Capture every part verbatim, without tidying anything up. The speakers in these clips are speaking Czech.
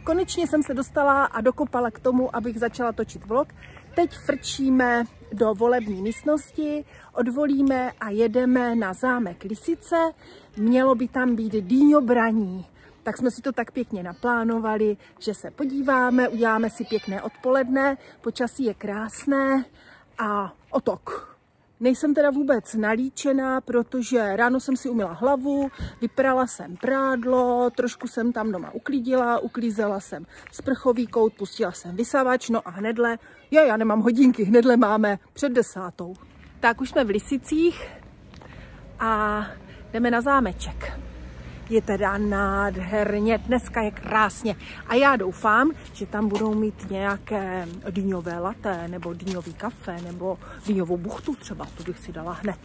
konečně jsem se dostala a dokopala k tomu, abych začala točit vlog. Teď frčíme do volební místnosti, odvolíme a jedeme na zámek Lisice. Mělo by tam být dýňobraní. Tak jsme si to tak pěkně naplánovali, že se podíváme, uděláme si pěkné odpoledne, počasí je krásné a otok. Nejsem teda vůbec nalíčená, protože ráno jsem si umyla hlavu, vyprala jsem prádlo, trošku jsem tam doma uklidila, uklízela jsem sprchový kout, pustila jsem vysavač, no a hnedle, jo, já nemám hodinky, hnedle máme před desátou. Tak už jsme v Lisicích a jdeme na zámeček. Je teda nádherně, dneska je krásně a já doufám, že tam budou mít nějaké dýňové latte, nebo dýňový kafe, nebo dýňovou buchtu třeba, to bych si dala hned.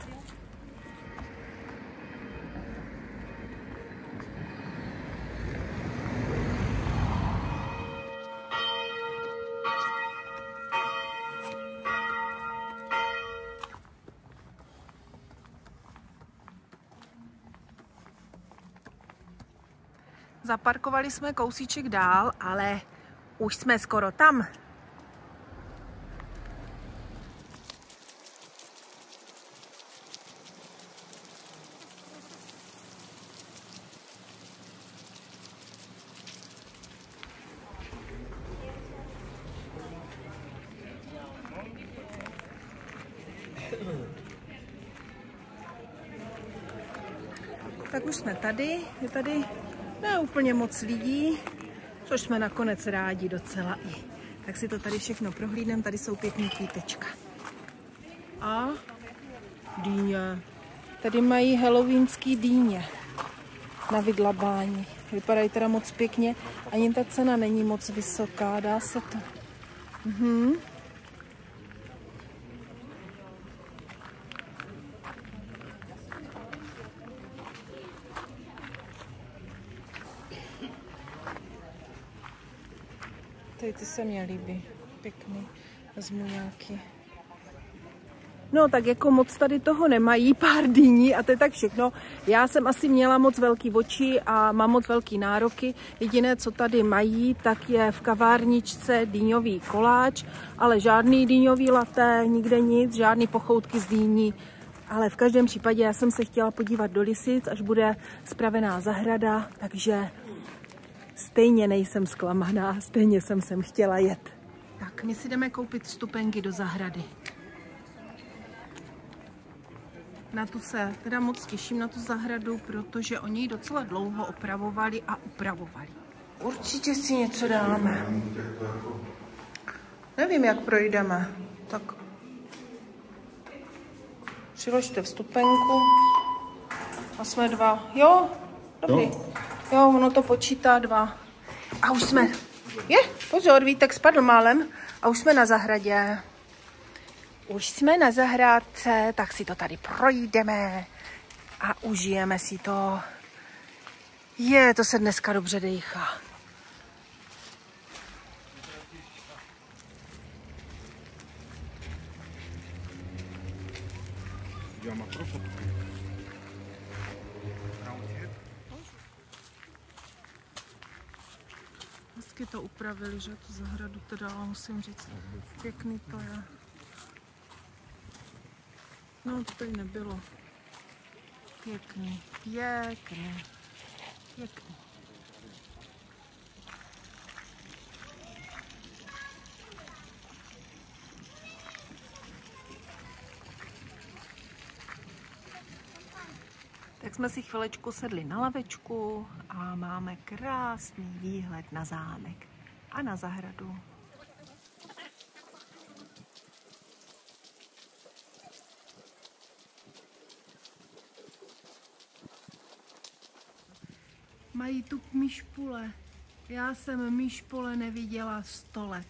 Zaparkovali jsme kousíček dál, ale už jsme skoro tam. Tak už jsme tady, je tady ne úplně moc lidí, což jsme nakonec rádi docela i. Tak si to tady všechno prohlídneme, tady jsou pěkný kvítečka. A dýně. Tady mají halloweenský dýně na vydlabání. Vypadají teda moc pěkně, ani ta cena není moc vysoká, dá se to. Mhm. Tady ty se mě líbí, pěkný, vezmu nějaký. No tak jako moc tady toho nemají, pár dýní a to je tak všechno. Já jsem asi měla moc velký oči a mám moc velký nároky. Jediné, co tady mají, tak je v kavárničce dýňový koláč, ale žádný dýňový latte, nikde nic, žádný pochoutky z dýní. Ale v každém případě já jsem se chtěla podívat do Lisic, až bude spravená zahrada, takže stejně nejsem zklamaná, stejně jsem sem chtěla jet. Tak, my si jdeme koupit vstupenky do zahrady. Na tu se teda moc těším, na tu zahradu, protože oni ji docela dlouho opravovali a upravovali. Určitě si něco dáme. Nevím, jak projdeme. Tak přiložte vstupenku. A jsme dva. Jo, dobrý. Jo, ono to počítá dva. A už jsme... Je, pozor, Vítek spadl málem. A už jsme na zahradě. Už jsme na zahrádce, tak si to tady projdeme. A užijeme si to. Je, to se dneska dobře dejchá. Hezky to upravili, že tu zahradu teda, musím říct, pěkný to je. No, to tady nebylo. Pěkný, pěkný, pěkný. Tak jsme si chvilečku sedli na lavečku a máme krásný výhled na zámek a na zahradu. Mají tu myšpule. Já jsem myšpule neviděla sto let.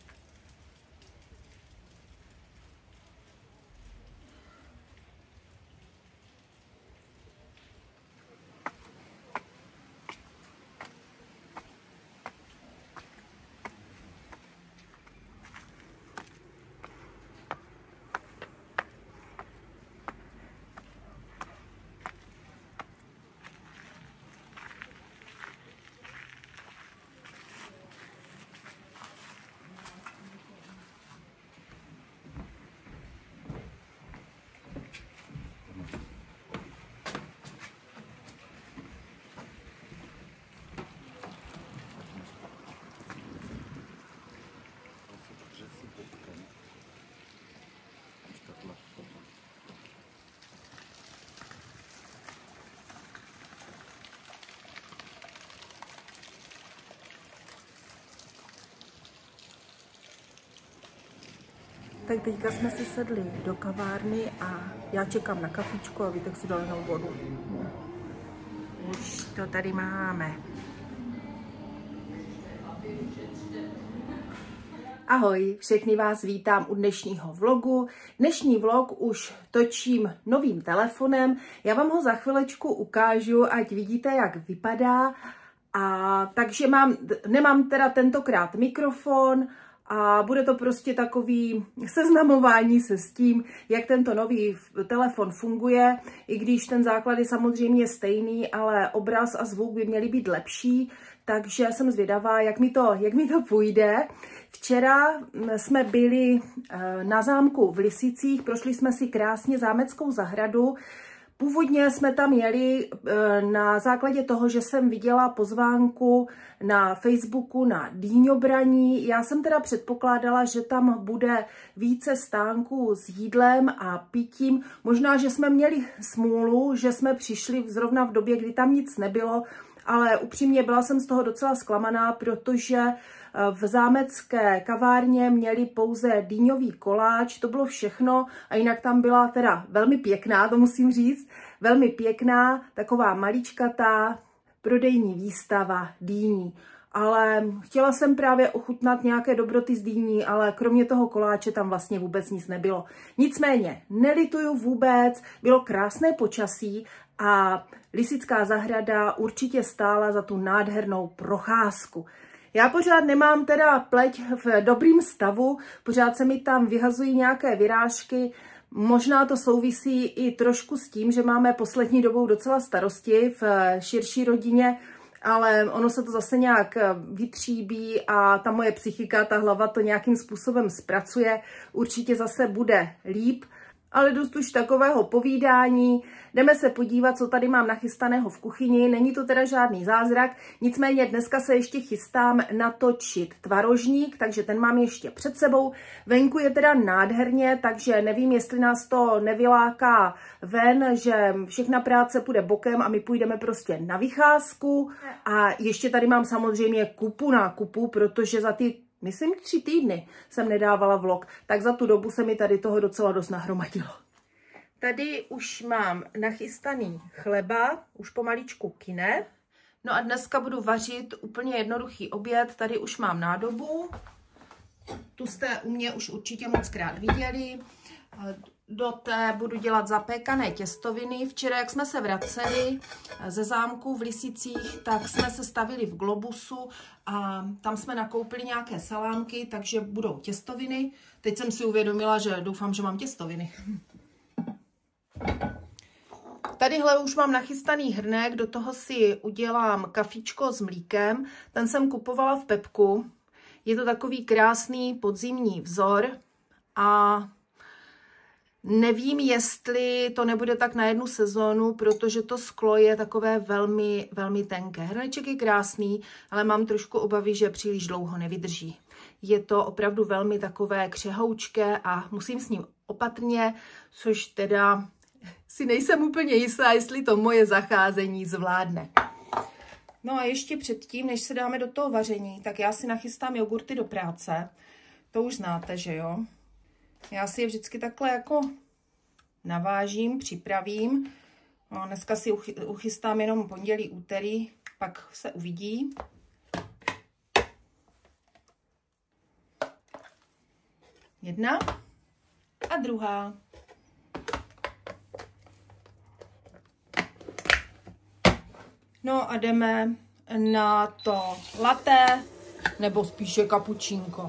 Tak teďka jsme si sedli do kavárny a já čekám na kafičko a Vítek si dal jenom vodu. Už to tady máme. Ahoj, všechny vás vítám u dnešního vlogu. Dnešní vlog už točím novým telefonem. Já vám ho za chvilečku ukážu, ať vidíte, jak vypadá. A takže mám, nemám teda tentokrát mikrofon a bude to prostě takový seznamování se s tím, jak tento nový telefon funguje, i když ten základ je samozřejmě stejný, ale obraz a zvuk by měly být lepší, takže jsem zvědavá, jak mi to, jak mi to půjde. Včera jsme byli na zámku v Lisicích, prošli jsme si krásně zámeckou zahradu. Původně jsme tam jeli na základě toho, že jsem viděla pozvánku na Facebooku na dýňobraní. Já jsem teda předpokládala, že tam bude více stánků s jídlem a pitím. Možná, že jsme měli smůlu, že jsme přišli zrovna v době, kdy tam nic nebylo, ale upřímně byla jsem z toho docela zklamaná, protože v zámecké kavárně měli pouze dýňový koláč, to bylo všechno a jinak tam byla teda velmi pěkná, to musím říct, velmi pěkná, taková maličkatá prodejní výstava dýní. Ale chtěla jsem právě ochutnat nějaké dobroty z dýní, ale kromě toho koláče tam vlastně vůbec nic nebylo. Nicméně nelituju vůbec, bylo krásné počasí a Lisická zahrada určitě stála za tu nádhernou procházku. Já pořád nemám teda pleť v dobrým stavu, pořád se mi tam vyhazují nějaké vyrážky, možná to souvisí i trošku s tím, že máme poslední dobou docela starosti v širší rodině, ale ono se to zase nějak vytříbí a ta moje psychika, ta hlava to nějakým způsobem zpracuje, určitě zase bude líp. Ale dost už takového povídání. Jdeme se podívat, co tady mám nachystaného v kuchyni. Není to teda žádný zázrak, nicméně dneska se ještě chystám natočit tvarožník, takže ten mám ještě před sebou. Venku je teda nádherně, takže nevím, jestli nás to nevyláká ven, že všechna práce půjde bokem a my půjdeme prostě na vycházku. A ještě tady mám samozřejmě kupu nákupu, protože za ty myslím, tři týdny jsem nedávala vlog, tak za tu dobu se mi tady toho docela dost nahromadilo. Tady už mám nachystaný chleba, už pomaličku kyne. No a dneska budu vařit úplně jednoduchý oběd. Tady už mám nádobu. Tu jste u mě už určitě moc krát viděli. Do té budu dělat zapékané těstoviny. Včera, jak jsme se vraceli ze zámku v Lisicích, tak jsme se stavili v Globusu a tam jsme nakoupili nějaké salámky, takže budou těstoviny. Teď jsem si uvědomila, že doufám, že mám těstoviny. Tadyhle už mám nachystaný hrnek, do toho si udělám kafičko s mlíkem. Ten jsem kupovala v Pepku. Je to takový krásný podzimní vzor a nevím, jestli to nebude tak na jednu sezónu, protože to sklo je takové velmi, velmi tenké. Hrneček je krásný, ale mám trošku obavy, že příliš dlouho nevydrží. Je to opravdu velmi takové křehoučké a musím s ním opatrně, což teda si nejsem úplně jistá, jestli to moje zacházení zvládne. No a ještě předtím, než se dáme do toho vaření, tak já si nachystám jogurty do práce. To už znáte, že jo? Já si je vždycky takhle jako navážím, připravím. No, dneska si uchystám jenom pondělí, úterý, pak se uvidí. Jedna a druhá. No a jdeme na to latte, nebo spíše kapučínko.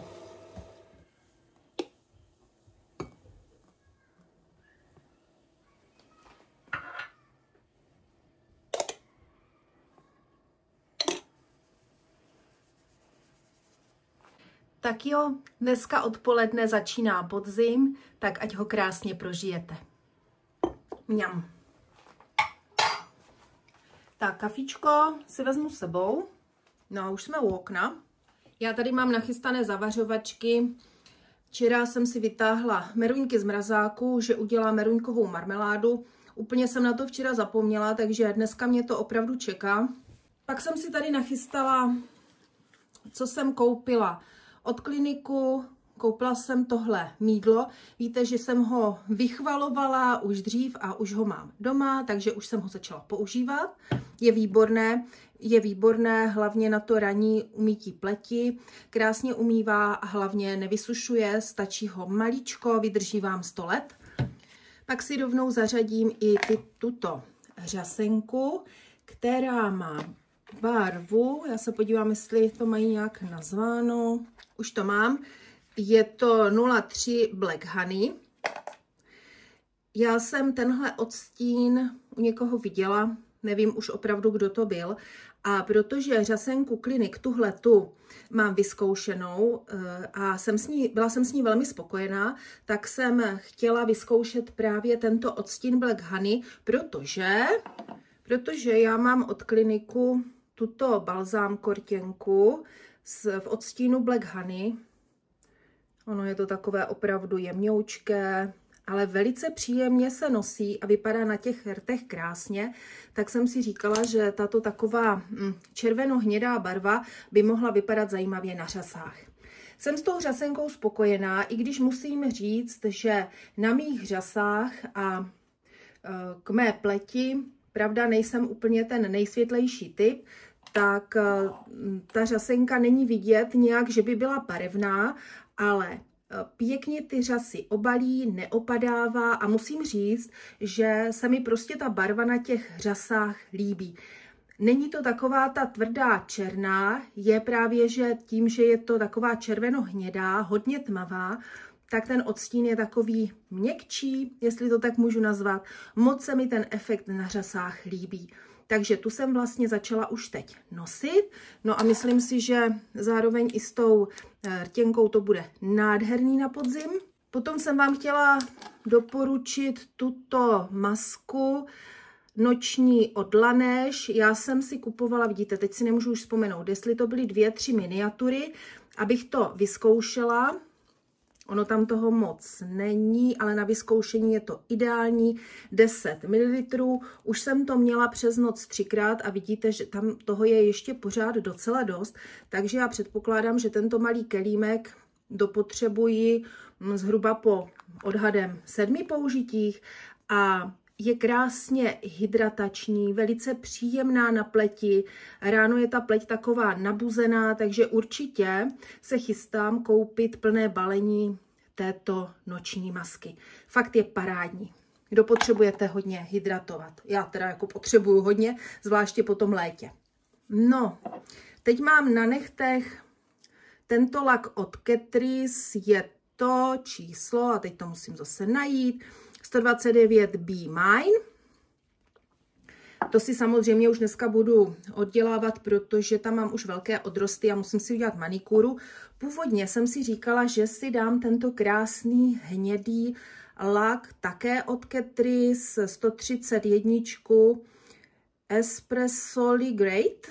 Tak jo, dneska odpoledne začíná podzim, tak ať ho krásně prožijete. Mňam. Tak kafičko si vezmu s sebou. No a už jsme u okna. Já tady mám nachystané zavařovačky. Včera jsem si vytáhla meruňky z mrazáku, že udělám meruňkovou marmeládu. Úplně jsem na to včera zapomněla, takže dneska mě to opravdu čeká. Pak jsem si tady nachystala, co jsem koupila od Kliniku, koupila jsem tohle mýdlo. Víte, že jsem ho vychvalovala už dřív a už ho mám doma, takže už jsem ho začala používat. Je výborné, je výborné hlavně na to ranní umytí pleti. Krásně umývá a hlavně nevysušuje, stačí ho maličko, vydrží vám sto let. Pak si rovnou zařadím i ty, tuto řasenku, která má barvu, já se podívám, jestli to mají nějak nazváno, už to mám, je to nula tři Black Honey. Já jsem tenhle odstín u někoho viděla, nevím už opravdu, kdo to byl, a protože řasenku Clinic tuhle tu mám vyzkoušenou a jsem s ní, byla jsem s ní velmi spokojená, tak jsem chtěla vyzkoušet právě tento odstín Black Honey, protože, protože já mám od Clinicu tuto balzám kortěnku v odstínu Black Honey. Ono je to takové opravdu jemňoučké, ale velice příjemně se nosí a vypadá na těch rtech krásně, tak jsem si říkala, že tato taková červeno-hnědá barva by mohla vypadat zajímavě na řasách. Jsem s tou řasenkou spokojená, i když musím říct, že na mých řasách a k mé pleti, pravda, nejsem úplně ten nejsvětlejší typ, tak ta řasenka není vidět nějak, že by byla barevná, ale pěkně ty řasy obalí, neopadává a musím říct, že se mi prostě ta barva na těch řasách líbí. Není to taková ta tvrdá černá, je právě, že tím, že je to taková červeno-hnědá, hodně tmavá, tak ten odstín je takový měkčí, jestli to tak můžu nazvat. Moc se mi ten efekt na řasách líbí. Takže tu jsem vlastně začala už teď nosit. No a myslím si, že zároveň i s tou rtěnkou to bude nádherný na podzim. Potom jsem vám chtěla doporučit tuto masku noční od Laneige. Já jsem si kupovala, vidíte, teď si nemůžu už vzpomenout, jestli to byly dvě, tři miniatury, abych to vyzkoušela. Ono tam toho moc není, ale na vyzkoušení je to ideální, deset mililitrů. Už jsem to měla přes noc třikrát a vidíte, že tam toho je ještě pořád docela dost, takže já předpokládám, že tento malý kelímek dopotřebuji zhruba po odhadem sedmi použitích a je krásně hydratační, velice příjemná na pleti. Ráno je ta pleť taková nabuzená, takže určitě se chystám koupit plné balení této noční masky. Fakt je parádní. Kdo potřebujete hodně hydratovat? Já teda jako potřebuju hodně, zvláště po tom létě. No, teď mám na nechtech tento lak od Catrice, je to číslo, a teď to musím zase najít, sto dvacet devět B Mine. To si samozřejmě už dneska budu oddělávat, protože tam mám už velké odrosty a musím si udělat manikúru. Původně jsem si říkala, že si dám tento krásný hnědý lak také od Catrice sto třicet jedna Espressoli Great.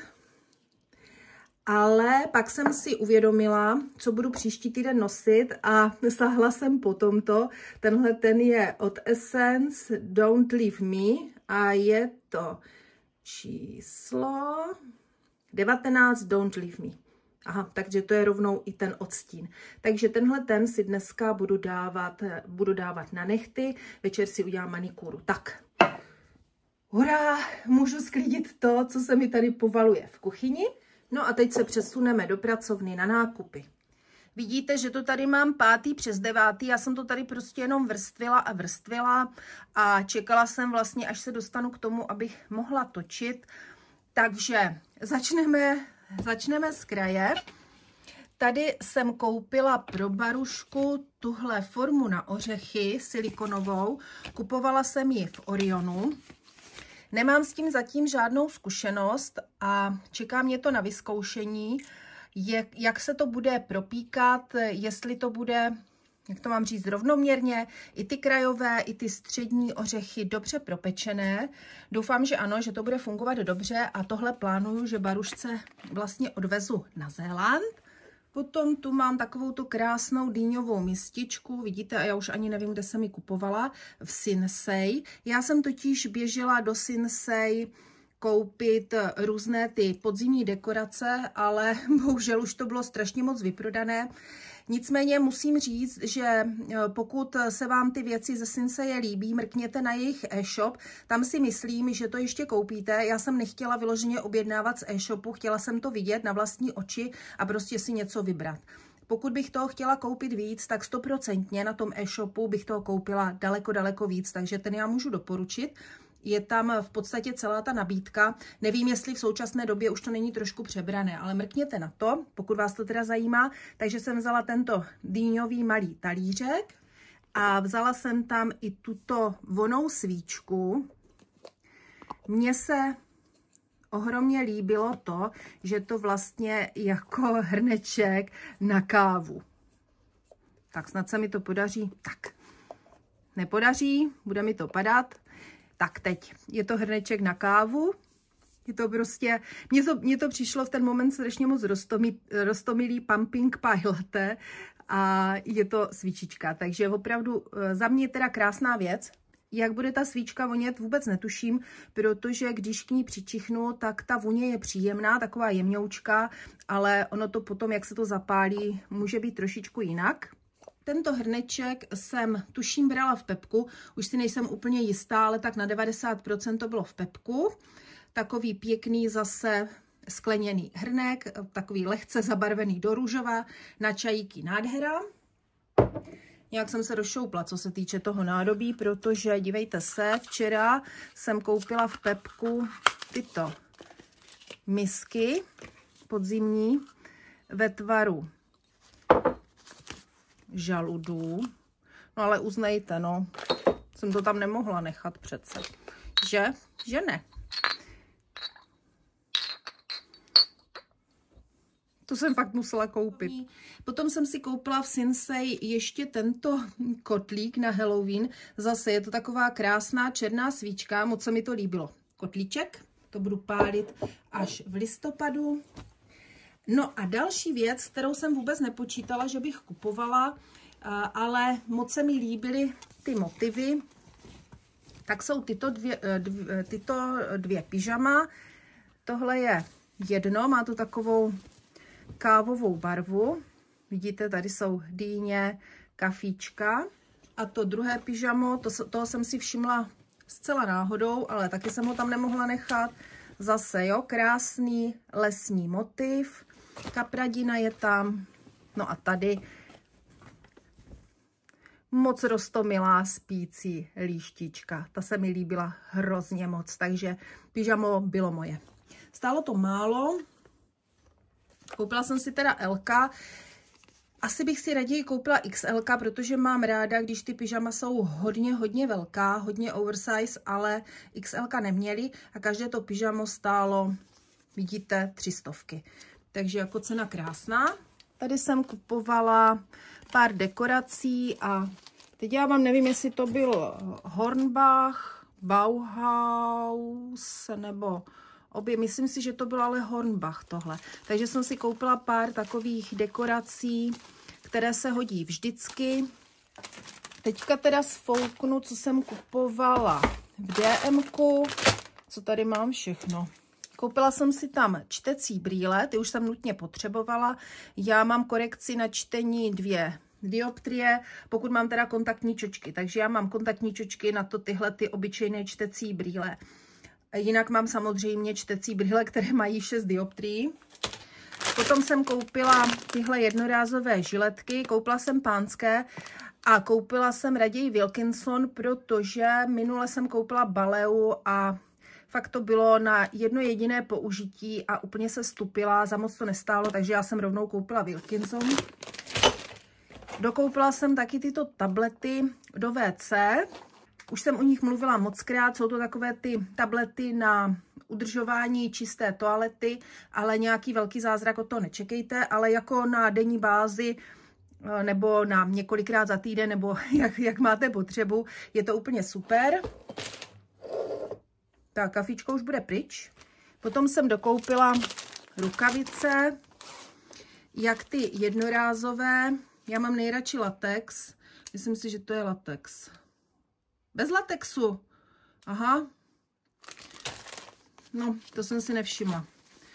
Ale pak jsem si uvědomila, co budu příští týden nosit a sahla jsem po tomto. Tenhle ten je od Essence Don't Leave Me a je to číslo devatenáct Don't Leave Me. Aha, takže to je rovnou i ten odstín. Takže tenhle ten si dneska budu dávat, budu dávat na nehty, večer si udělám manikúru. Tak, hurá, můžu sklidit to, co se mi tady povaluje v kuchyni. No a teď se přesuneme do pracovny na nákupy. Vidíte, že to tady mám pátý přes devátý, já jsem to tady prostě jenom vrstvila a vrstvila a čekala jsem vlastně, až se dostanu k tomu, abych mohla točit. Takže začneme, začneme z kraje. Tady jsem koupila pro Barušku tuhle formu na ořechy silikonovou. Kupovala jsem ji v Orionu. Nemám s tím zatím žádnou zkušenost a čeká mě to na vyzkoušení, jak, jak se to bude propíkat, jestli to bude, jak to mám říct, rovnoměrně, i ty krajové, i ty střední ořechy dobře propečené. Doufám, že ano, že to bude fungovat dobře a tohle plánuju, že Barušce vlastně odvezu na Zéland. Potom tu mám takovou tu krásnou dýňovou mističku, vidíte, a já už ani nevím, kde jsem ji kupovala, v Sinsay. Já jsem totiž běžela do Sinsay koupit různé ty podzimní dekorace, ale bohužel už to bylo strašně moc vyprodané. Nicméně musím říct, že pokud se vám ty věci ze Sinsay líbí, mrkněte na jejich e-shop. Tam si myslím, že to ještě koupíte. Já jsem nechtěla vyloženě objednávat z e-shopu, chtěla jsem to vidět na vlastní oči a prostě si něco vybrat. Pokud bych toho chtěla koupit víc, tak stoprocentně na tom e-shopu bych toho koupila daleko, daleko víc, takže ten já můžu doporučit. Je tam v podstatě celá ta nabídka. Nevím, jestli v současné době už to není trošku přebrané, ale mrkněte na to, pokud vás to teda zajímá. Takže jsem vzala tento dýňový malý talířek a vzala jsem tam i tuto vonou svíčku. Mně se ohromně líbilo to, že to vlastně jako hrneček na kávu. Tak snad se mi to podaří. Tak, nepodaří, bude mi to padat. Tak teď je to hrneček na kávu. Je to prostě, mně to, mně to přišlo v ten moment strašně moc roztomilý, roztomilý pumping pie latte a je to svíčička. Takže opravdu za mě teda krásná věc. Jak bude ta svíčka vonět, vůbec netuším, protože když k ní přičichnu, tak ta vůně je příjemná, taková jemňoučka, ale ono to potom, jak se to zapálí, může být trošičku jinak. Tento hrneček jsem tuším brala v Pepku, už si nejsem úplně jistá, ale tak na devadesát procent to bylo v Pepku. Takový pěkný zase skleněný hrnek, takový lehce zabarvený do růžova, na čajíky nádhera. Nějak jsem se rozšoupla, co se týče toho nádobí, protože dívejte se, včera jsem koupila v Pepku tyto misky podzimní ve tvaru žaludů. No ale uznejte, no, jsem to tam nemohla nechat přece. Že? Že ne. To jsem fakt musela koupit. Potom jsem si koupila v Sinsay ještě tento kotlík na Halloween. Zase je to taková krásná černá svíčka, moc se mi to líbilo. Kotlíček, to budu pálit až v listopadu. No a další věc, kterou jsem vůbec nepočítala, že bych kupovala, ale moc se mi líbily ty motivy, tak jsou tyto dvě, dvě, tyto dvě pyžama. Tohle je jedno, má to takovou kávovou barvu. Vidíte, tady jsou dýně, kafíčka. A to druhé pyžamo, to, toho jsem si všimla zcela náhodou, ale taky jsem ho tam nemohla nechat. Zase, jo, krásný lesní motiv. Kapradina je tam. No a tady moc roztomilá spící líštička. Ta se mi líbila hrozně moc, takže pyžamo bylo moje. Stálo to málo. Koupila jsem si teda L K. Asi bych si raději koupila X L, protože mám ráda, když ty pyžama jsou hodně, hodně velká, hodně oversize, ale X L neměly a každé to pyžamo stálo, vidíte, tři stovky. Takže jako cena krásná. Tady jsem kupovala pár dekorací a teď já vám nevím, jestli to byl Hornbach, Bauhaus nebo obě. Myslím si, že to byl ale Hornbach tohle. Takže jsem si koupila pár takových dekorací, které se hodí vždycky. Teďka teda sfouknu, co jsem kupovala v D M ku. Co tady mám všechno? Koupila jsem si tam čtecí brýle, ty už jsem nutně potřebovala. Já mám korekci na čtení dvě dioptrie, pokud mám teda kontaktní čočky. Takže já mám kontaktní čočky na to tyhle ty obyčejné čtecí brýle. Jinak mám samozřejmě čtecí brýle, které mají šest dioptrií. Potom jsem koupila tyhle jednorázové žiletky, koupila jsem pánské a koupila jsem raději Wilkinson, protože minule jsem koupila Baleu a fakt to bylo na jedno jediné použití a úplně se stupila, za moc to nestálo, takže já jsem rovnou koupila Wilkinson. Dokoupila jsem taky tyto tablety do V C. Už jsem o nich mluvila mockrát, jsou to takové ty tablety na udržování čisté toalety, ale nějaký velký zázrak od toho nečekejte, ale jako na denní bázi nebo na několikrát za týden, nebo jak, jak máte potřebu, je to úplně super. Tak, kafičko už bude pryč. Potom jsem dokoupila rukavice, jak ty jednorázové. Já mám nejradši latex. Myslím si, že to je latex. Bez latexu. Aha. no, to jsem si nevšimla,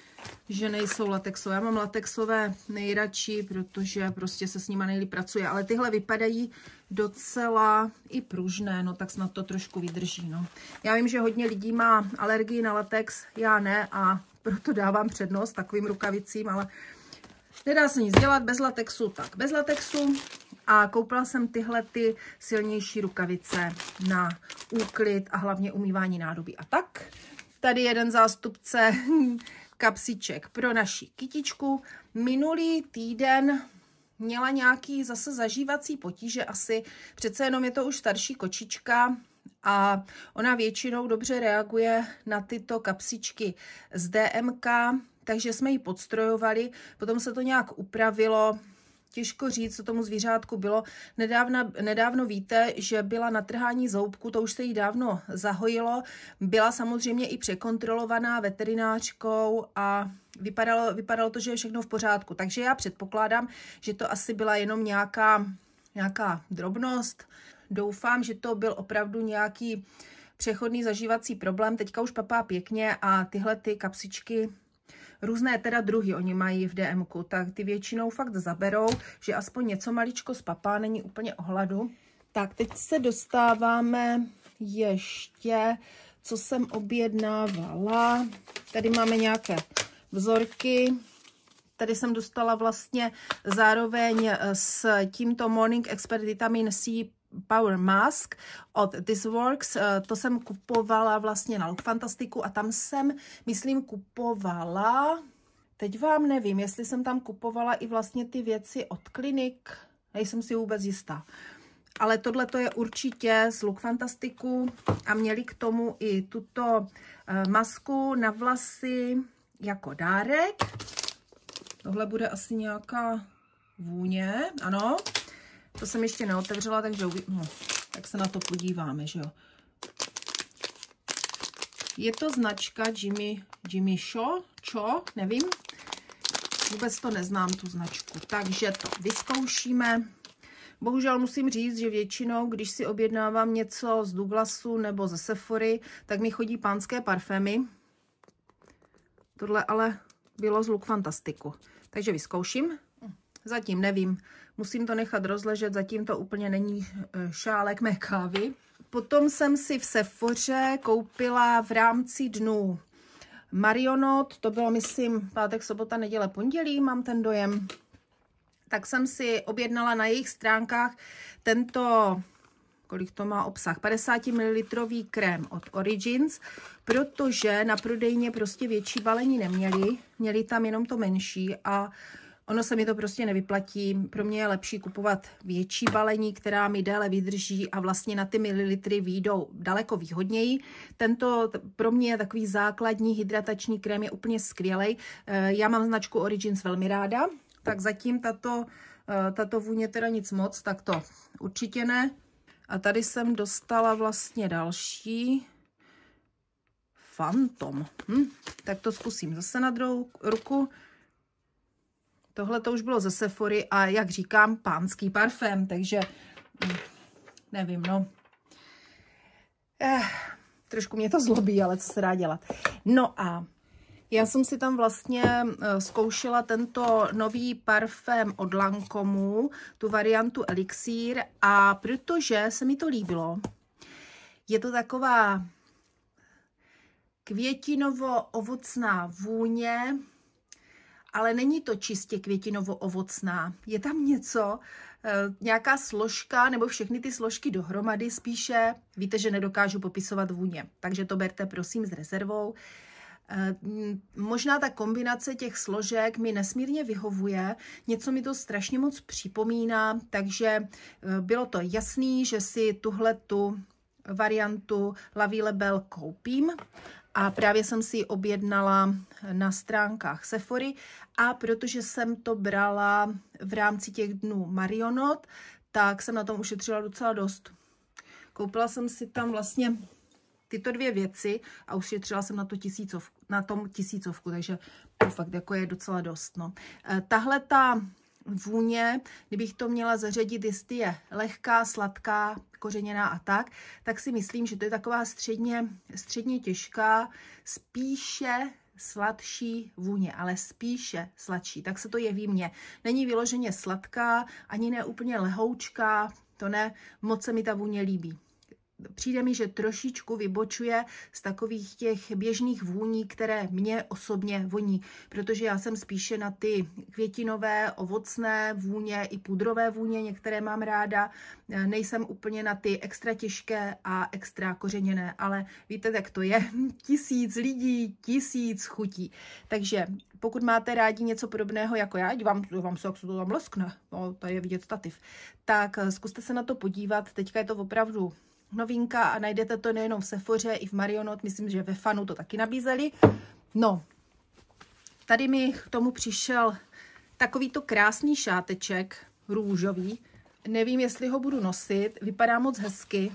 že nejsou latexové. Já mám latexové nejradši, protože prostě se s nima nejlíp pracuje, ale tyhle vypadají docela i pružné, no tak snad to trošku vydrží, no. Já vím, že hodně lidí má alergii na latex, já ne, a proto dávám přednost takovým rukavicím, ale nedá se nic dělat, bez latexu, tak bez latexu. A koupila jsem tyhle ty silnější rukavice na úklid a hlavně umývání nádobí. A tak, tady jeden zástupce kapsiček pro naši kytičku. Minulý týden měla nějaký zase zažívací potíže asi, přece jenom je to už starší kočička a ona většinou dobře reaguje na tyto kapsičky z D M K, takže jsme ji podstrojovali, potom se to nějak upravilo. Těžko říct, co tomu zvířátku bylo. Nedávno, nedávno víte, že byla na trhání zoubku, to už se jí dávno zahojilo. Byla samozřejmě i překontrolovaná veterinářkou a vypadalo, vypadalo to, že je všechno v pořádku. Takže já předpokládám, že to asi byla jenom nějaká, nějaká drobnost. Doufám, že to byl opravdu nějaký přechodný zažívací problém. Teďka už papá pěkně a tyhle ty kapsičky, různé teda druhy oni mají v D M ku, tak ty většinou fakt zaberou, že aspoň něco maličko spapá, není úplně o hladu. Tak teď se dostáváme ještě, co jsem objednávala. Tady máme nějaké vzorky. Tady jsem dostala vlastně zároveň s tímto Morning Expert Vitamin C Power Mask od This Works. To jsem kupovala vlastně na Lookfantastiku a tam jsem, myslím, kupovala, teď vám nevím, jestli jsem tam kupovala i vlastně ty věci od Klinik, nejsem si vůbec jistá. Ale tohle to je určitě z Lookfantastiku a měli k tomu i tuto masku na vlasy jako dárek. Tohle bude asi nějaká vůně, ano. To jsem ještě neotevřela, takže no, tak se na to podíváme, že jo. Je to značka Jimmy, Jimmy Choo, Choo, nevím. Vůbec to neznám, tu značku. Takže to vyzkoušíme. Bohužel musím říct, že většinou, když si objednávám něco z Douglasu nebo ze Sephory, tak mi chodí pánské parfémy. Tohle ale bylo z Lookfantastiku. Takže vyzkouším. Zatím nevím. Musím to nechat rozležet, zatím to úplně není šálek mé kávy. Potom jsem si v Sephoře koupila v rámci dnů Marionot, to bylo, myslím, pátek, sobota, neděle, pondělí, mám ten dojem. Tak jsem si objednala na jejich stránkách tento, kolik to má obsah, padesát mililitrů krém od Origins, protože na prodejně prostě větší balení neměli, měli tam jenom to menší a ono se mi to prostě nevyplatí. Pro mě je lepší kupovat větší balení, která mi déle vydrží a vlastně na ty mililitry výjdou daleko výhodněji. Tento pro mě je takový základní hydratační krém, je úplně skvělej. Já mám značku Origins velmi ráda, tak zatím tato, tato vůně teda nic moc, tak to určitě ne. A tady jsem dostala vlastně další Phantom. Hm, tak to zkusím zase na druhou ruku. Tohle to už bylo ze Sephory a jak říkám, pánský parfém, takže nevím, no. Eh, trošku mě to zlobí, ale co se dá dělat. No a já jsem si tam vlastně zkoušela tento nový parfém od Lancomu, tu variantu Elixir, a protože se mi to líbilo, je to taková květinovo-ovocná vůně, ale není to čistě květinovo-ovocná. Je tam něco, nějaká složka, nebo všechny ty složky dohromady spíše. Víte, že nedokážu popisovat vůně, takže to berte prosím s rezervou. Možná ta kombinace těch složek mi nesmírně vyhovuje, něco mi to strašně moc připomíná, takže bylo to jasný, že si tuhletu variantu La Vie Belle koupím. A právě jsem si ji objednala na stránkách Sephory a protože jsem to brala v rámci těch dnů Marionot, tak jsem na tom ušetřila docela dost. Koupila jsem si tam vlastně tyto dvě věci a ušetřila jsem na, to tisícovku, na tom tisícovku, takže to fakt jako je docela dost. No. Tahle ta vůně, kdybych to měla zařadit, jestli je lehká, sladká, kořeněná a tak, tak si myslím, že to je taková středně, středně těžká, spíše sladší vůně, ale spíše sladší, tak se to jeví mně. Není vyloženě sladká, ani ne úplně lehoučká, to ne, moc se mi ta vůně líbí. Přijde mi, že trošičku vybočuje z takových těch běžných vůní, které mě osobně voní, protože já jsem spíše na ty květinové, ovocné vůně i pudrové vůně, některé mám ráda, nejsem úplně na ty extra těžké a extra kořeněné, ale víte, jak to je, tisíc lidí, tisíc chutí. Takže pokud máte rádi něco podobného jako já, dívám, dívám se, jak se to tam leskne, no, tady je vidět stativ, tak zkuste se na to podívat, teďka je to opravdu novinka a najdete to nejenom v Sephoře, i v Marionot, myslím, že ve Fanu to taky nabízeli. No, tady mi k tomu přišel takovýto krásný šáteček, růžový. Nevím, jestli ho budu nosit, vypadá moc hezky,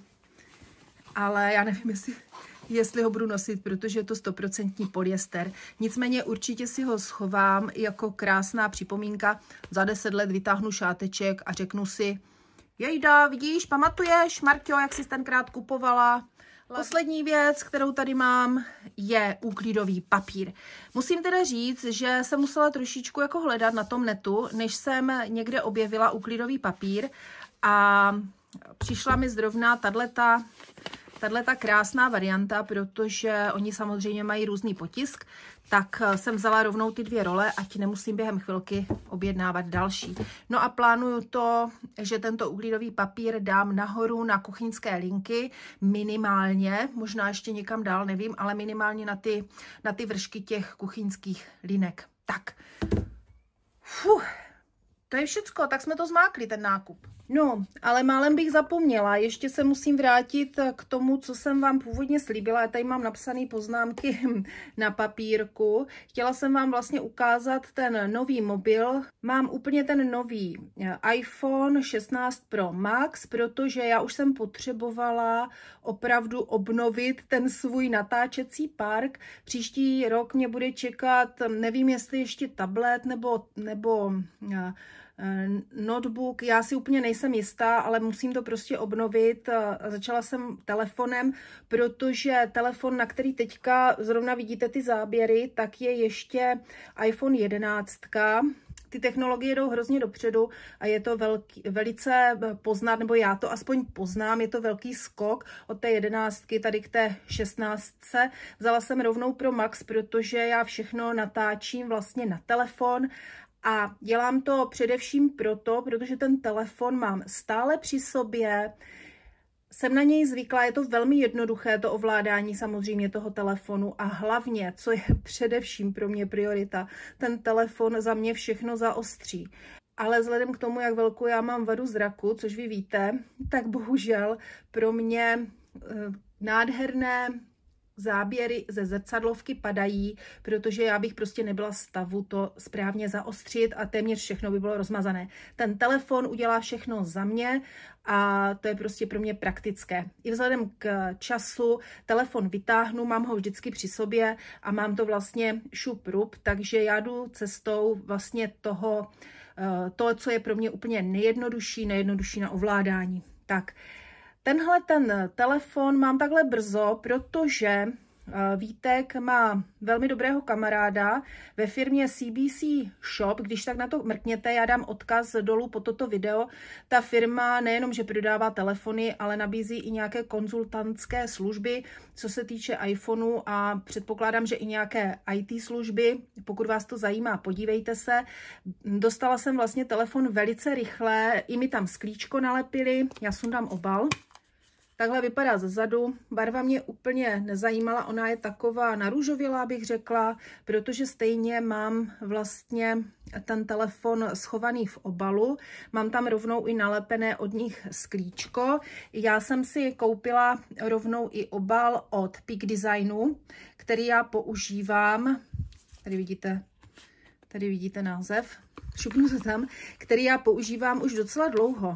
ale já nevím, jestli, jestli ho budu nosit, protože je to stoprocentní polyester. Nicméně určitě si ho schovám jako krásná připomínka. Za deset let vytáhnu šáteček a řeknu si, jejda, vidíš, pamatuješ, Marťo, jak jsi tenkrát kupovala? Poslední věc, kterou tady mám, je úklidový papír. Musím teda říct, že jsem musela trošičku jako hledat na tom netu, než jsem někde objevila úklidový papír a přišla mi zrovna tato, tato krásná varianta, protože oni samozřejmě mají různý potisk, tak jsem vzala rovnou ty dvě role, ať nemusím během chvilky objednávat další. No a plánuju to, že tento úklidový papír dám nahoru na kuchyňské linky, minimálně, možná ještě někam dál, nevím, ale minimálně na ty, na ty vršky těch kuchyňských linek. Tak, Fuh, to je všecko, tak jsme to zmákli, ten nákup. No, ale málem bych zapomněla, ještě se musím vrátit k tomu, co jsem vám původně slíbila. Já tady mám napsané poznámky na papírku. Chtěla jsem vám vlastně ukázat ten nový mobil. Mám úplně ten nový iPhone šestnáct Pro Max, protože já už jsem potřebovala opravdu obnovit ten svůj natáčecí park. Příští rok mě bude čekat, nevím, jestli ještě tablet nebo, nebo notebook, já si úplně nejsem jistá, ale musím to prostě obnovit. Začala jsem telefonem, protože telefon, na který teďka zrovna vidíte ty záběry, tak je ještě iPhone jedenáct. Ty technologie jdou hrozně dopředu a je to velký, velice poznat, nebo já to aspoň poznám, je to velký skok od té jedenáctky tady k té šestnáctce. Vzala jsem rovnou Pro Max, protože já všechno natáčím vlastně na telefon. A dělám to především proto, protože ten telefon mám stále při sobě, jsem na něj zvyklá, je to velmi jednoduché, to ovládání samozřejmě toho telefonu a hlavně, co je především pro mě priorita, ten telefon za mě všechno zaostří. Ale vzhledem k tomu, jak velkou já mám vadu zraku, což vy víte, tak bohužel pro mě eh, nádherné záběry ze zrcadlovky padají, protože já bych prostě nebyla v stavu to správně zaostřit a téměř všechno by bylo rozmazané. Ten telefon udělá všechno za mě a to je prostě pro mě praktické. I vzhledem k času telefon vytáhnu, mám ho vždycky při sobě a mám to vlastně šup rup, takže já jdu cestou vlastně toho, to, co je pro mě úplně nejjednodušší, nejjednodušší na ovládání. Tak, tenhle ten telefon mám takhle brzo, protože Vítek má velmi dobrého kamaráda ve firmě C B C Shop. Když tak na to mrkněte, já dám odkaz dolů po toto video. Ta firma nejenom, že prodává telefony, ale nabízí i nějaké konzultantské služby, co se týče iPhoneu a předpokládám, že i nějaké I T služby. Pokud vás to zajímá, podívejte se. Dostala jsem vlastně telefon velice rychle, i mi tam sklíčko nalepili, já sundám obal. Takhle vypadá zezadu. Barva mě úplně nezajímala, ona je taková narůžovělá, bych řekla, protože stejně mám vlastně ten telefon schovaný v obalu. Mám tam rovnou i nalepené od nich sklíčko. Já jsem si koupila rovnou i obal od Peak Designu, který já používám. Tady vidíte, tady vidíte název, šupnu se tam, který já používám už docela dlouho.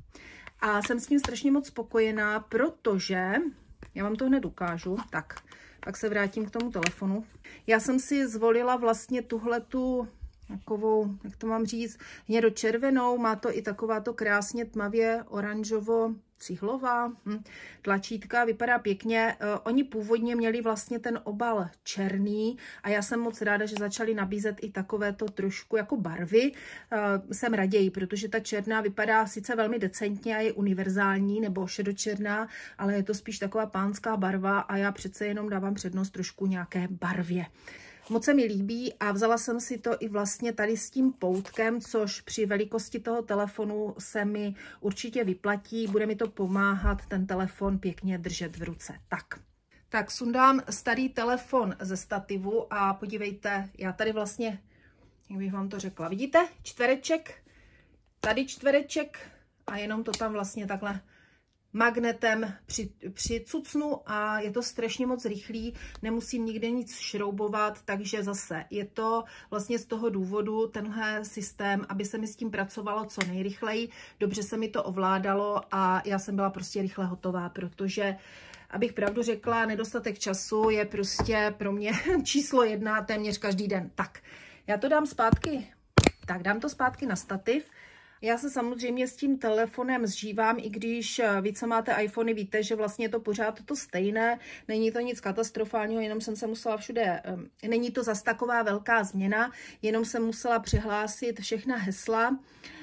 A jsem s tím strašně moc spokojená, protože, já vám to hned ukážu, tak, pak se vrátím k tomu telefonu. Já jsem si zvolila vlastně tuhletu takovou, jak to mám říct, hnědo-červenou, má to i takováto krásně tmavě oranžovo cihlová hm, tlačítka, vypadá pěkně. Uh, oni původně měli vlastně ten obal černý a já jsem moc ráda, že začali nabízet i takovéto trošku jako barvy. Uh, jsem raději, protože ta černá vypadá sice velmi decentně a je univerzální nebo šedočerná, ale je to spíš taková pánská barva a já přece jenom dávám přednost trošku nějaké barvě. Moc se mi líbí a vzala jsem si to i vlastně tady s tím poutkem, což při velikosti toho telefonu se mi určitě vyplatí. Bude mi to pomáhat ten telefon pěkně držet v ruce. Tak, tak sundám starý telefon ze stativu a podívejte, já tady vlastně, jak bych vám to řekla, vidíte? Čtvereček, tady čtvereček a jenom to tam vlastně takhle magnetem při, přicucnu a je to strašně moc rychlý, nemusím nikde nic šroubovat, takže zase je to vlastně z toho důvodu tenhle systém, aby se mi s tím pracovalo co nejrychleji, dobře se mi to ovládalo a já jsem byla prostě rychle hotová, protože abych pravdu řekla, nedostatek času je prostě pro mě číslo jedna téměř každý den. Tak, já to dám zpátky, tak dám to zpátky na stativ. Já se samozřejmě s tím telefonem zžívám, i když vy, co máte iPhony, víte, že vlastně je to pořád to stejné. Není to nic katastrofálního, jenom jsem se musela všude, není to zas taková velká změna, jenom jsem musela přihlásit všechna hesla.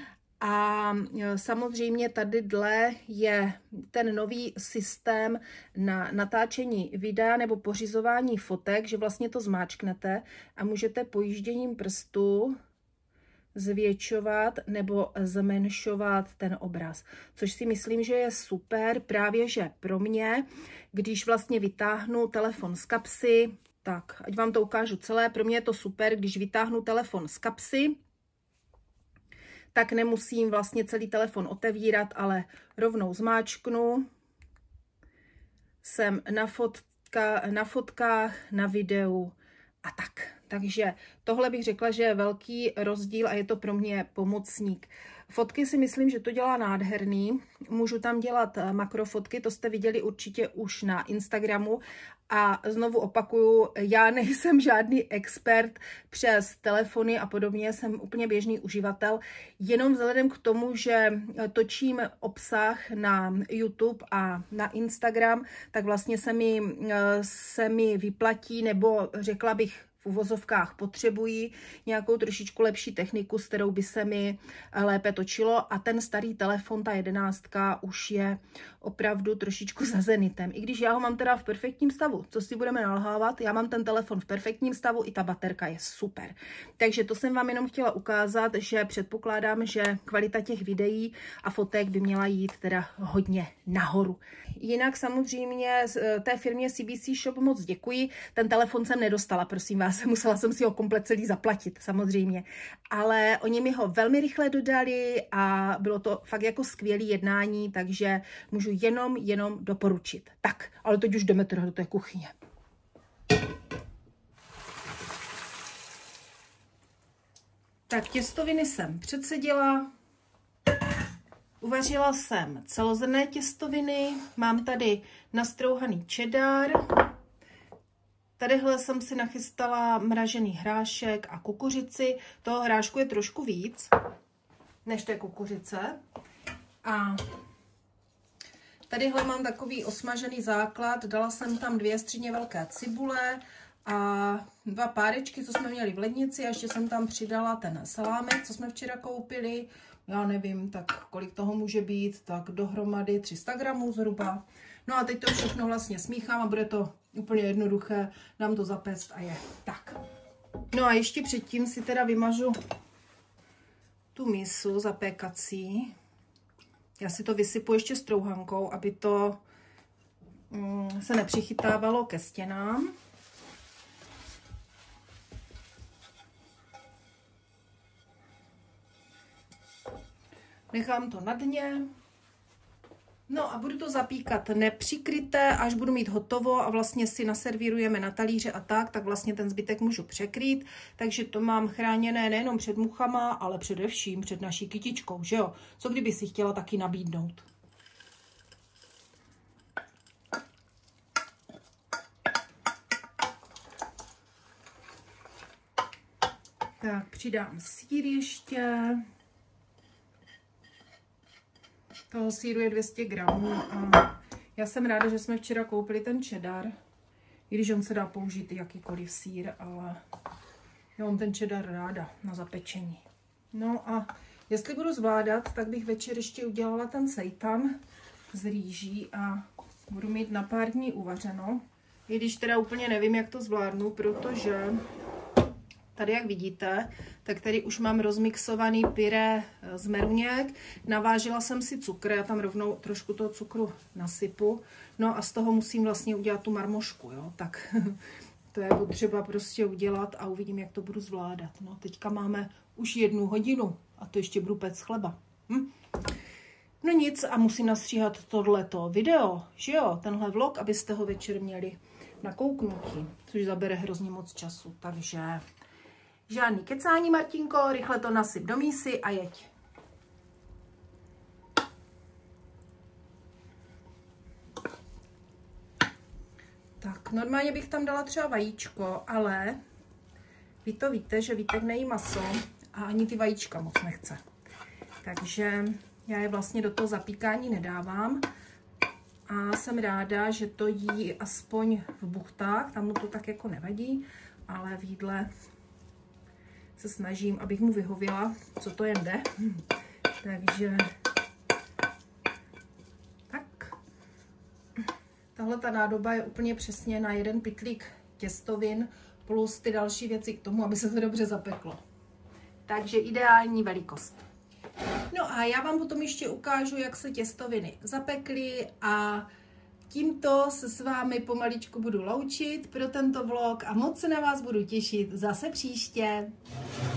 A samozřejmě tady dle je ten nový systém na natáčení videa nebo pořizování fotek, že vlastně to zmáčknete a můžete pojížděním prstu zvětšovat nebo zmenšovat ten obraz, což si myslím, že je super, právě že pro mě, když vlastně vytáhnu telefon z kapsy, tak ať vám to ukážu celé, pro mě je to super, když vytáhnu telefon z kapsy, tak nemusím vlastně celý telefon otevírat, ale rovnou zmáčknu, jsem na, fotka, na fotkách, na videu a tak. Takže tohle bych řekla, že je velký rozdíl a je to pro mě pomocník. Fotky si myslím, že to dělá nádherný. Můžu tam dělat makrofotky, to jste viděli určitě už na Instagramu. A znovu opakuju, já nejsem žádný expert přes telefony a podobně, jsem úplně běžný uživatel. Jenom vzhledem k tomu, že točím obsah na YouTube a na Instagram, tak vlastně se mi, se mi vyplatí, nebo řekla bych, v uvozovkách potřebují nějakou trošičku lepší techniku, s kterou by se mi lépe točilo a ten starý telefon, ta jedenáctka, už je opravdu trošičku za zenitem. I když já ho mám teda v perfektním stavu, co si budeme nalhávat, já mám ten telefon v perfektním stavu, i ta baterka je super. Takže to jsem vám jenom chtěla ukázat, že předpokládám, že kvalita těch videí a fotek by měla jít teda hodně nahoru. Jinak samozřejmě té firmě C B C Shop moc děkuji, ten telefon jsem nedostala, prosím vás, musela jsem si ho komplet celý zaplatit, samozřejmě. Ale oni mi ho velmi rychle dodali a bylo to fakt jako skvělé jednání, takže můžu jenom, jenom doporučit. Tak, ale teď už jdeme teda do té kuchyně. Tak, těstoviny jsem předsedila. Uvařila jsem celozrnné těstoviny. Mám tady nastrouhaný cheddar. Tadyhle jsem si nachystala mražený hrášek a kukuřici. Toho hrášku je trošku víc než té kukuřice. A tadyhle mám takový osmažený základ. Dala jsem tam dvě středně velké cibule a dva párečky, co jsme měli v lednici. A ještě jsem tam přidala ten salámek, co jsme včera koupili. Já nevím, tak kolik toho může být, tak dohromady tři sta gramů zhruba. No a teď to všechno vlastně smíchám a bude to úplně jednoduché, dám to zapéct a je. Tak. No a ještě předtím si teda vymažu tu misu zapékací. Já si to vysypu ještě strouhankou, aby to mm, se nepřichytávalo ke stěnám. Nechám to na dně. No a budu to zapíkat nepřikryté, až budu mít hotovo a vlastně si naservírujeme na talíře a tak, tak vlastně ten zbytek můžu překrýt. Takže to mám chráněné nejenom před muchama, ale především před naší kytičkou, že jo? Co kdyby si chtěla taky nabídnout? Tak přidám sýr ještě. Toho sýru je dvě stě gramů a já jsem ráda, že jsme včera koupili ten cheddar, i když on se dá použít i jakýkoliv sýr, ale já mám ten cheddar ráda na zapečení. No a jestli budu zvládat, tak bych večer ještě udělala ten seitan z rýží a budu mít na pár dní uvařeno. I když teda úplně nevím, jak to zvládnu, protože tady, jak vidíte, tak tady už mám rozmixovaný pyré z meruněk. Navážila jsem si cukr, já tam rovnou trošku toho cukru nasypu. No a z toho musím vlastně udělat tu marmošku, jo. Tak to je potřeba prostě udělat a uvidím, jak to budu zvládat. No, teďka máme už jednu hodinu a to ještě budu péct chleba. Hm? No nic a musím nastříhat tohleto video, že jo, tenhle vlog, abyste ho večer měli na kouknutí, což zabere hrozně moc času, takže žádný kecání, Martinko, rychle to nasyp do mísy a jeď. Tak, normálně bych tam dala třeba vajíčko, ale vy to víte, že Vítek nejí maso a ani ty vajíčka moc nechce. Takže já je vlastně do toho zapíkání nedávám a jsem ráda, že to jí aspoň v buchtách, tam mu to tak jako nevadí, ale v jídle se snažím, abych mu vyhověla, co to jen jde. Takže tak. Tahle ta nádoba je úplně přesně na jeden pytlík těstovin plus ty další věci k tomu, aby se to dobře zapeklo. Takže ideální velikost. No a já vám potom ještě ukážu, jak se těstoviny zapekly a tímto se s vámi pomaličku budu loučit pro tento vlog a moc se na vás budu těšit zase příště.